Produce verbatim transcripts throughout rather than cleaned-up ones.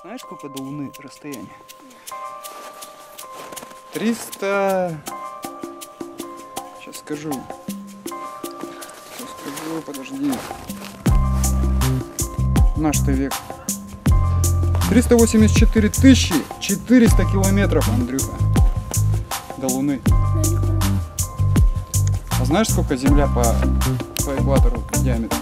Знаешь, сколько до Луны расстояние? триста... Сейчас скажу. Сейчас скажу, подожди. Наш-то век. триста восемьдесят четыре тысячи четыреста километров, Андрюха, до Луны. А знаешь, сколько Земля по, по экватору в диаметре?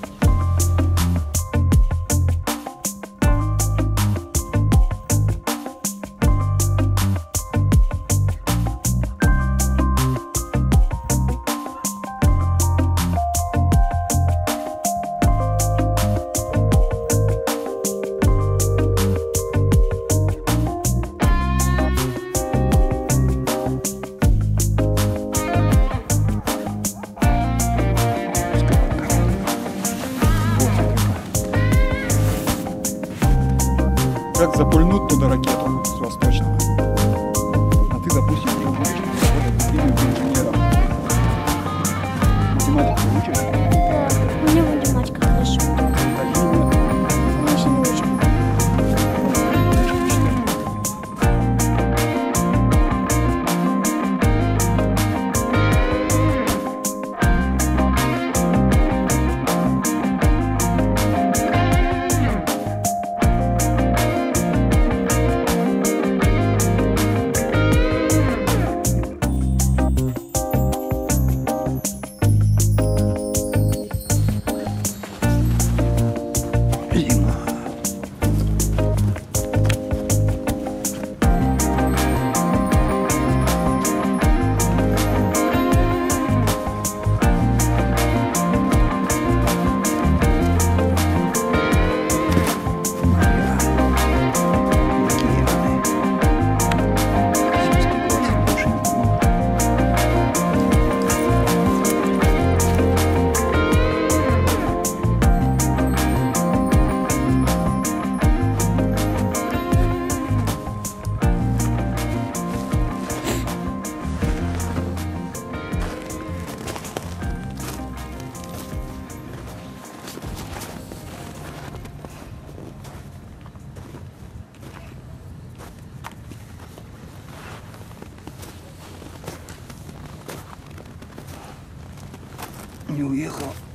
Как запульнуть туда ракету с восточного. А ты, допустим, уже будешь работать инженером. Математику учишь? Да, у меня математика хорошо. Так, нет. Значит, не учим. Не уехал.